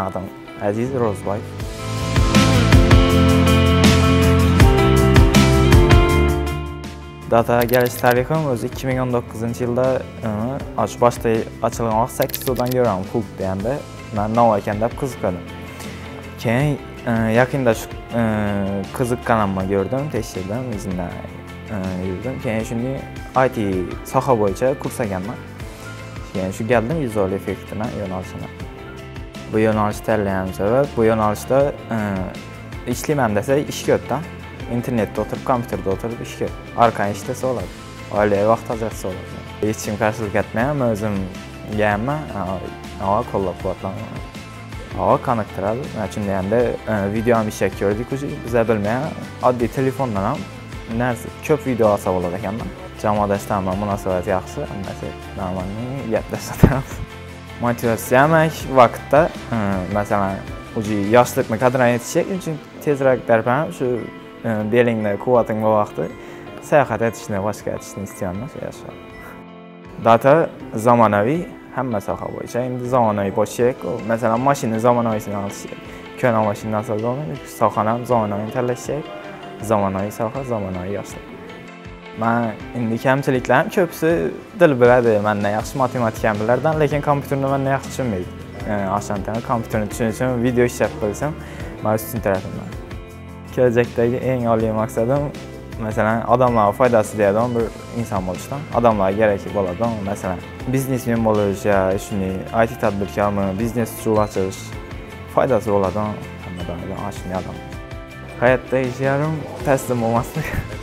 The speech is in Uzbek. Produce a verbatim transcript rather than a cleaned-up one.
Men adım Aziz Ro'zboyev. Data gelish tarixim o'zi ikki ming o'n to'qqizinchi yilda aç başta açılgan sakkiz so'dan ko'raman pul deganda men nima ekan deb qiziqdim. Keyin yaqinda shu qiziqqanimni ko'rdim, tekshirdim, izindan yurdim. Keyin shuni I T soha bo'yicha kurs olganman. Keyin shu keldim vizual effektini yo'nalishini. Bu yo'nalish tanlagan sabab bu yo'nalishda ishlayman desa ishga o'tdim. İnternette oturup, kompüterde oturup işe arkan işlese oladi. Aileye vaqt ajratsa oladi. Hech kim qarshilik etmayman, o'zim gelme, ama qo'llab-quvvatlayman. Hava qoniqtiradi. Chunki endi video ham ishak ko'rdik уже, biz bilmagan oddiy telefondan ham narsa ko'p video olsa bo'ladi ekanman. Jamoadoshlarim munosabat yaxshi, hammasi normalniy gaplashamiz. Motivatsiya ham vaqtda, masalan, уже yoshlikni qadrini yetishak uchun tezroq darpam shu belingda quvvating bor vaqtda sayohat etishni, boshqa etishni istayman shu yoshda. Data zamonaviy hamma soha bo'yicha endi zamonaviy bo'lishi kerak. Masalan, mashina zamonaviysini olish kerak. Ko'na mashinasi zamonaviy, sohani ham zamonaviy tanlash kerak. Zamonaviy soha, zamonaviy yoshlar. Men endi kamchiliklarim ko'pisi dil biladi, mendan yaxshi matematikani bilardan, lekin kompyuterni mendan yaxshi tushunmaydi. Ashantani kompyuterni tushunish uchun video ishlab qo'ysam, men tushuntiraman. Kelajakdagi eng oliy maqsadim masalan odamlarga foydasi tegadigan bir inson bo'lishdan, odamlarga kerakli bo'ladigan, masalan, biznesmen bo'lish yo shuni I T tadbirkormi, biznes uchun ochish, foydasi bo'ladigan hammadan shunday odam. Hayotda ishlarim taslim bo'lmaslik.